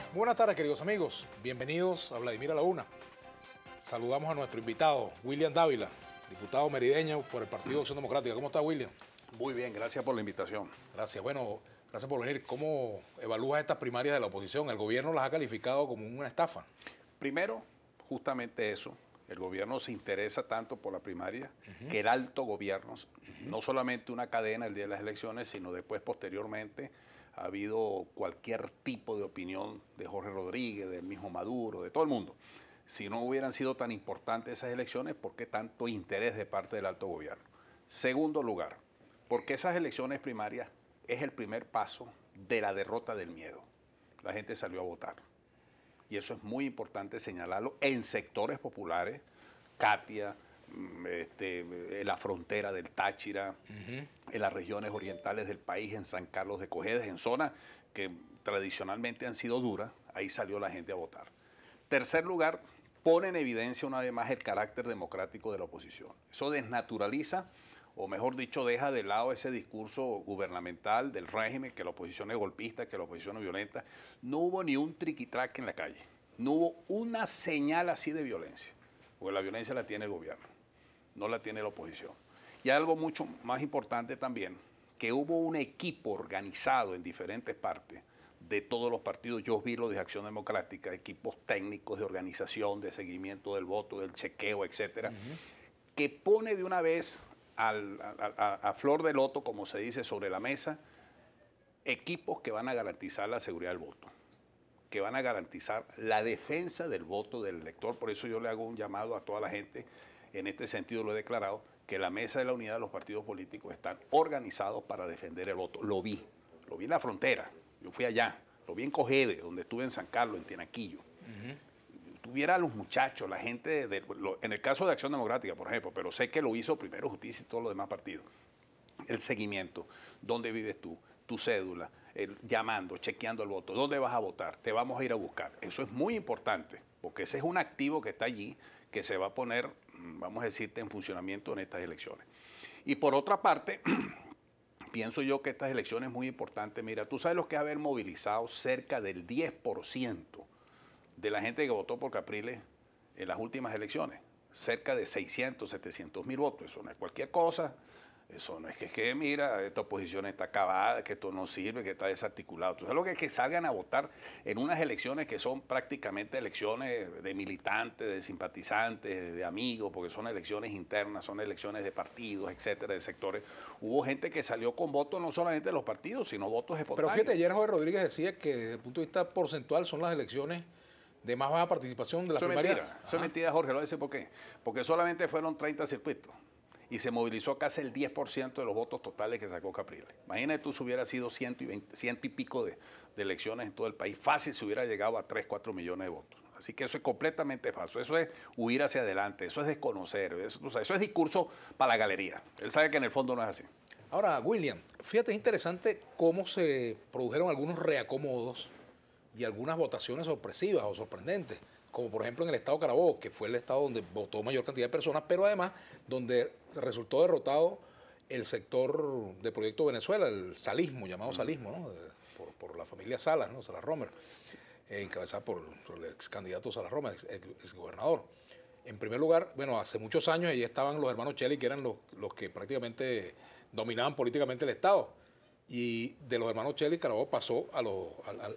Muy buenas tardes, queridos amigos. Bienvenidos a Vladimir a la Una. Saludamos a nuestro invitado, William Dávila, diputado merideño por el Partido Acción Democrática. ¿Cómo está, William? Muy bien, gracias por la invitación. Gracias. Bueno, gracias por venir. ¿Cómo evalúas estas primarias de la oposición? El gobierno las ha calificado como una estafa. Primero, justamente eso. El gobierno se interesa tanto por la primaria que el alto gobierno, no solamente una cadena el día de las elecciones, sino después, posteriormente, ha habido cualquier tipo de opinión de Jorge Rodríguez, del mismo Maduro, de todo el mundo. Si no hubieran sido tan importantes esas elecciones, ¿por qué tanto interés de parte del alto gobierno? Segundo lugar, porque esas elecciones primarias es el primer paso de la derrota del miedo. La gente salió a votar. Y eso es muy importante señalarlo en sectores populares, Catia, en la frontera del Táchira, en las regiones orientales del país, en San Carlos de Cojedes, en zonas que tradicionalmente han sido duras, ahí salió la gente a votar. Tercer lugar, pone en evidencia una vez más el carácter democrático de la oposición. Eso desnaturaliza, o mejor dicho, deja de lado ese discurso gubernamental del régimen, que la oposición es golpista, que la oposición es violenta. No hubo ni un triquitraque en la calle, no hubo una señal así de violencia, porque la violencia la tiene el gobierno, no la tiene la oposición. Y algo mucho más importante también, que hubo un equipo organizado en diferentes partes de todos los partidos. Yo vi lo de Acción Democrática, equipos técnicos de organización, de seguimiento del voto, del chequeo, etcétera, que pone de una vez a flor de loto, como se dice, sobre la mesa, equipos que van a garantizar la seguridad del voto, que van a garantizar la defensa del voto del elector. Por eso yo le hago un llamado a toda la gente, en este sentido lo he declarado, que la mesa de la unidad de los partidos políticos están organizados para defender el voto. Lo vi en la frontera, yo fui allá, lo vi en Cojedes, donde estuve en San Carlos, en Tinaquillo. Tuviera a los muchachos, la gente, en el caso de Acción Democrática, por ejemplo, pero sé que lo hizo primero Justicia y todos los demás partidos. El seguimiento, dónde vives tú, tu cédula, llamando, chequeando el voto, dónde vas a votar, te vamos a ir a buscar. Eso es muy importante, porque ese es un activo que está allí, que se va a poner, vamos a decirte, en funcionamiento en estas elecciones. Y por otra parte, pienso yo que estas elecciones es muy importante. Mira, tú sabes lo que es haber movilizado cerca del 10% de la gente que votó por Capriles en las últimas elecciones, cerca de 600, 700 mil votos. Eso no es cualquier cosa, eso no es que mira, esta oposición está acabada, que esto no sirve, que está desarticulado. Tú sabes lo que es que salgan a votar en unas elecciones que son prácticamente elecciones de militantes, de simpatizantes, de amigos, porque son elecciones internas, son elecciones de partidos, etcétera, de sectores. Hubo gente que salió con votos no solamente de los partidos, sino votos espontáneos. Pero fíjate, ayer Jorge Rodríguez decía que desde el punto de vista porcentual son las elecciones de más baja participación de la primaria. Eso es mentira, Jorge, lo dice por qué. Porque solamente fueron 30 circuitos y se movilizó casi el 10% de los votos totales que sacó Capriles. Imagínate tú si hubiera sido 100 y pico de elecciones en todo el país. Fácil se hubiera llegado a 3, 4 millones de votos. Así que eso es completamente falso. Eso es huir hacia adelante, eso es desconocer, eso es discurso para la galería. Él sabe que en el fondo no es así. Ahora, William, fíjate, es interesante cómo se produjeron algunos reacomodos y algunas votaciones sorpresivas o sorprendentes, como por ejemplo en el estado Carabobo, que fue el estado donde votó mayor cantidad de personas, pero además donde resultó derrotado el sector de Proyecto Venezuela, el salismo, llamado salismo, ¿no? Por la familia Salas, ¿no? Salas Romer, encabezada por el ex candidato Salas Romer, ex gobernador. En primer lugar, bueno, hace muchos años allí estaban los hermanos Cheli, que eran los que prácticamente dominaban políticamente el estado. Y de los hermanos Cheli, Carabobo pasó al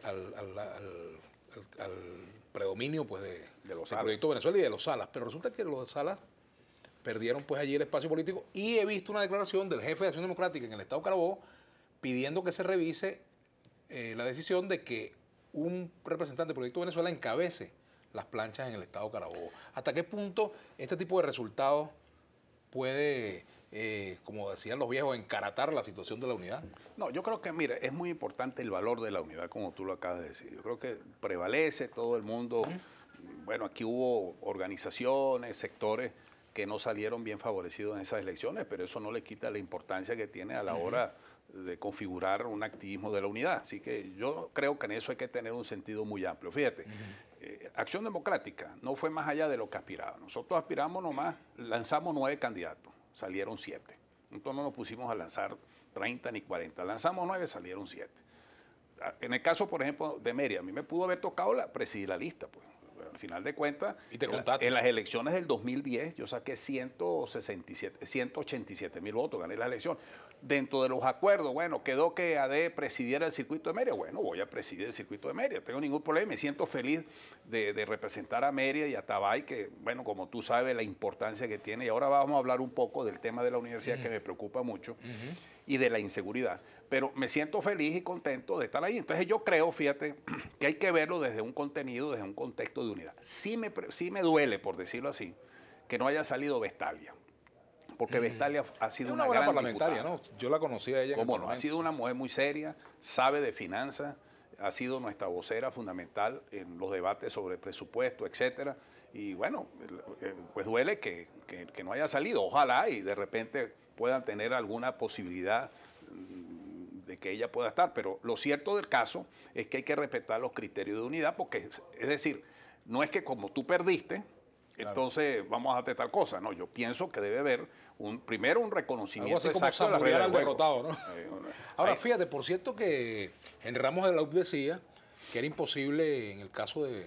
predominio pues, de Proyecto Venezuela y de los Salas. Pero resulta que los Salas perdieron pues allí el espacio político, y he visto una declaración del jefe de Acción Democrática en el estado Carabobo pidiendo que se revise la decisión de que un representante de Proyecto Venezuela encabece las planchas en el estado Carabobo. ¿Hasta qué punto este tipo de resultados puede, como decían los viejos, encaratar la situación de la unidad? No, yo creo que, mira, es muy importante el valor de la unidad, como tú lo acabas de decir. Yo creo que prevalece todo el mundo. Bueno, aquí hubo organizaciones, sectores que no salieron bien favorecidos en esas elecciones, pero eso no le quita la importancia que tiene a la hora de configurar un activismo de la unidad. Así que yo creo que en eso hay que tener un sentido muy amplio. Fíjate, Acción Democrática no fue más allá de lo que aspiraba. Nosotros aspiramos nomás, lanzamos 9 candidatos, salieron 7. Entonces no nos pusimos a lanzar 30 ni 40. Lanzamos 9, salieron 7. en el caso, por ejemplo, de Mérida, a mí me pudo haber tocado presidir la lista, pues. Al final de cuentas, ¿Y te contaste? en las elecciones del 2010 yo saqué 187.000 votos, gané la elección. Dentro de los acuerdos, bueno, quedó que AD presidiera el circuito de Mérida. Bueno, voy a presidir el circuito de Mérida, no tengo ningún problema. Me siento feliz de representar a Mérida y a Tabay, que, bueno, como tú sabes, la importancia que tiene. Y ahora vamos a hablar un poco del tema de la universidad, que me preocupa mucho, y de la inseguridad. Pero me siento feliz y contento de estar ahí. Entonces yo creo, fíjate, que hay que verlo desde un contenido, desde un contexto de unidad. Sí me duele, por decirlo así, que no haya salido Vestalia. Porque Vestalia ha sido una gran parlamentaria, diputada. ¿no? Yo la conocí a ella. ¿Cómo no? Ha sido una mujer muy seria, sabe de finanzas, ha sido nuestra vocera fundamental en los debates sobre presupuesto, etcétera. Y bueno, pues duele que no haya salido. Ojalá y de repente puedan tener alguna posibilidad de que ella pueda estar. Pero lo cierto del caso es que hay que respetar los criterios de unidad, porque, es decir, no es que como tú perdiste, entonces vamos a hacer tal cosa. No, yo pienso que debe haber primero un reconocimiento algo así como exacto de la regla del derrotado, ¿no? Ahora, fíjate, por cierto que Henry Ramos de la UP decía que era imposible en el caso de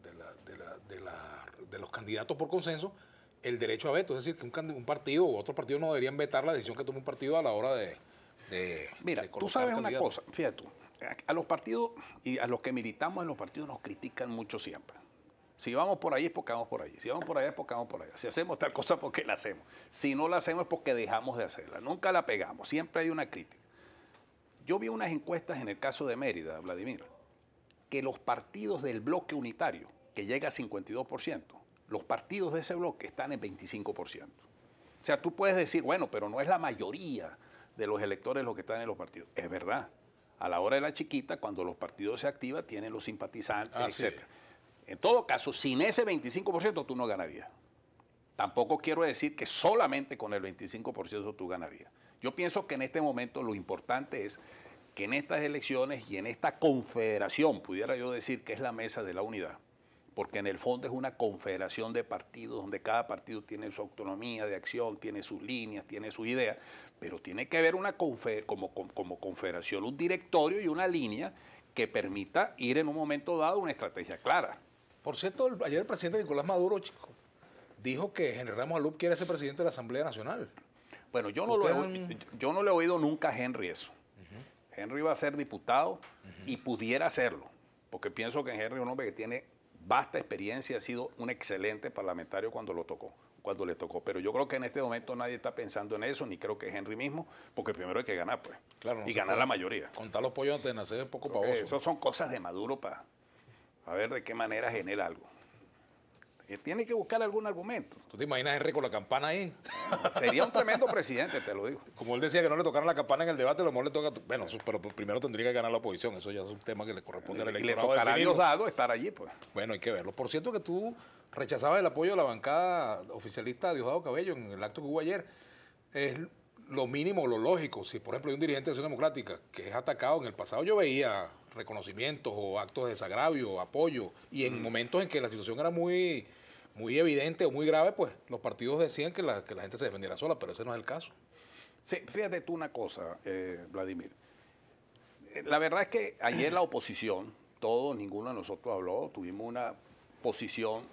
los candidatos por consenso el derecho a veto, es decir, que un partido u otro partido no deberían vetar la decisión que tome un partido a la hora de Mira, tú sabes una cosa, fíjate tú, a los partidos y a los que militamos en los partidos nos critican mucho siempre. Si vamos por ahí es porque vamos por ahí. Si vamos por allá es porque vamos por allá. Si hacemos tal cosa es porque la hacemos. Si no la hacemos es porque dejamos de hacerla. Nunca la pegamos. Siempre hay una crítica. Yo vi unas encuestas en el caso de Mérida, Vladimir, que los partidos del bloque unitario, que llega a 52%, los partidos de ese bloque están en 25%. O sea, tú puedes decir, bueno, pero no es la mayoría de los electores los que están en los partidos. Es verdad. A la hora de la chiquita, cuando los partidos se activan, tienen los simpatizantes, etcétera. En todo caso, sin ese 25% tú no ganarías. Tampoco quiero decir que solamente con el 25% tú ganarías. Yo pienso que en este momento lo importante es que en estas elecciones y en esta confederación, pudiera yo decir que es la mesa de la unidad, porque en el fondo es una confederación de partidos donde cada partido tiene su autonomía de acción, tiene sus líneas, tiene sus ideas, pero tiene que haber una como confederación, un directorio y una línea que permita ir en un momento dado una estrategia clara. Por cierto, ayer el presidente Nicolás Maduro, chico, dijo que Henry Ramos Alup quiere ser presidente de la Asamblea Nacional. Bueno, yo no le he oído nunca a Henry eso. Henry va a ser diputado y pudiera hacerlo, porque pienso que Henry es un hombre que tiene vasta experiencia, ha sido un excelente parlamentario cuando le tocó. Pero yo creo que en este momento nadie está pensando en eso, ni creo que Henry mismo, porque primero hay que ganar, pues. Claro, y ganar la mayoría. Contar los pollos antes de nacer es poco pavoso. Eso son cosas de Maduro para ver de qué manera genera algo. Él tiene que buscar algún argumento. ¿Tú te imaginas a Henry con la campana ahí? Sería un tremendo presidente, te lo digo. Como él decía que no le tocaran la campana en el debate, a lo mejor le toca... Bueno, pero primero tendría que ganar la oposición. Eso ya es un tema que le corresponde al electorado. Le tocará a Diosdado estar allí, pues. Bueno, hay que verlo. Por cierto que tú rechazabas el apoyo de la bancada oficialista de Diosdado Cabello en el acto que hubo ayer. Es lo mínimo, lo lógico. Si, por ejemplo, hay un dirigente de Acción Democrática que es atacado, en el pasado yo veía reconocimientos o actos de desagravio, apoyo, y en momentos en que la situación era muy evidente o muy grave, pues los partidos decían que la gente se defendiera sola, pero ese no es el caso. Sí, fíjate tú una cosa, Vladimir. La verdad es que ayer la oposición, ninguno de nosotros habló, tuvimos una posición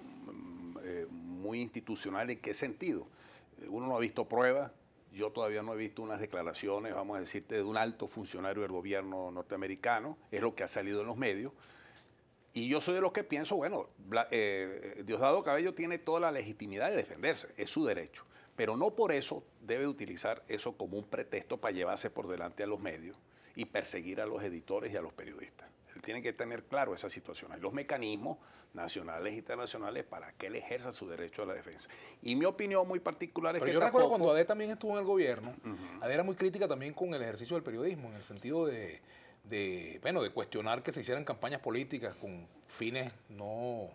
muy institucional. ¿En qué sentido? Uno no ha visto pruebas, yo todavía no he visto unas declaraciones, vamos a decirte, de un alto funcionario del gobierno norteamericano, es lo que ha salido en los medios. Y yo soy de los que pienso, bueno, Diosdado Cabello tiene toda la legitimidad de defenderse, es su derecho, pero no por eso debe utilizar eso como un pretexto para llevarse por delante a los medios y perseguir a los editores y a los periodistas. Él tiene que tener claro esa situación. Hay los mecanismos nacionales e internacionales para que él ejerza su derecho a la defensa. Y mi opinión muy particular es pero que yo recuerdo cuando AD también estuvo en el gobierno, AD era muy crítica también con el ejercicio del periodismo, en el sentido de cuestionar que se hicieran campañas políticas con fines no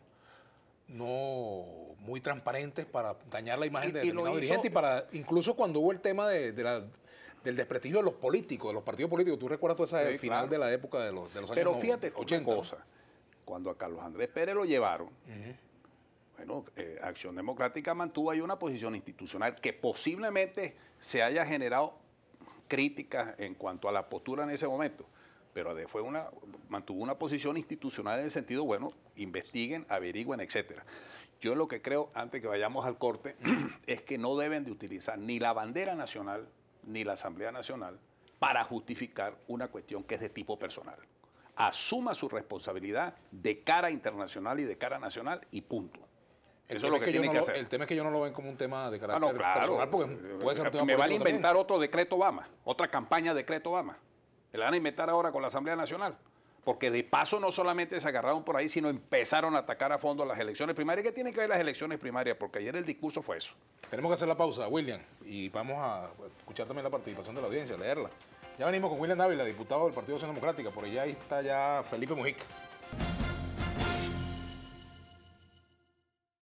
muy transparentes para dañar la imagen de determinado dirigente, y para incluso cuando hubo el tema del desprestigio de los políticos, de los partidos políticos. Tú recuerdas toda esa final de la época de los años 80. Pero fíjate una cosa, cuando a Carlos Andrés Pérez lo llevaron, bueno, Acción Democrática mantuvo ahí una posición institucional que posiblemente se haya generado críticas en cuanto a la postura en ese momento. pero ADES mantuvo una posición institucional en el sentido, bueno, investiguen, averigüen, etcétera. Yo lo que creo, antes que vayamos al corte, es que no deben de utilizar ni la bandera nacional ni la Asamblea Nacional para justificar una cuestión que es de tipo personal. Asuma su responsabilidad de cara internacional y de cara nacional y punto. Eso es lo que tiene que hacer. El tema es que yo no lo ven como un tema de carácter claro, personal, porque puede ser un tema me van a político inventar también. otro decreto Obama, otra campaña decreto Obama. Me la van a inventar ahora con la Asamblea Nacional. Porque de paso no solamente se agarraron por ahí, sino empezaron a atacar a fondo las elecciones primarias. ¿Qué tienen que ver las elecciones primarias? Porque ayer el discurso fue eso. Tenemos que hacer la pausa, William, y vamos a escuchar también la participación de la audiencia, leerla. Ya venimos con William Dávila, diputado del Partido Acción Democrática. Por allá está ya Felipe Mujica.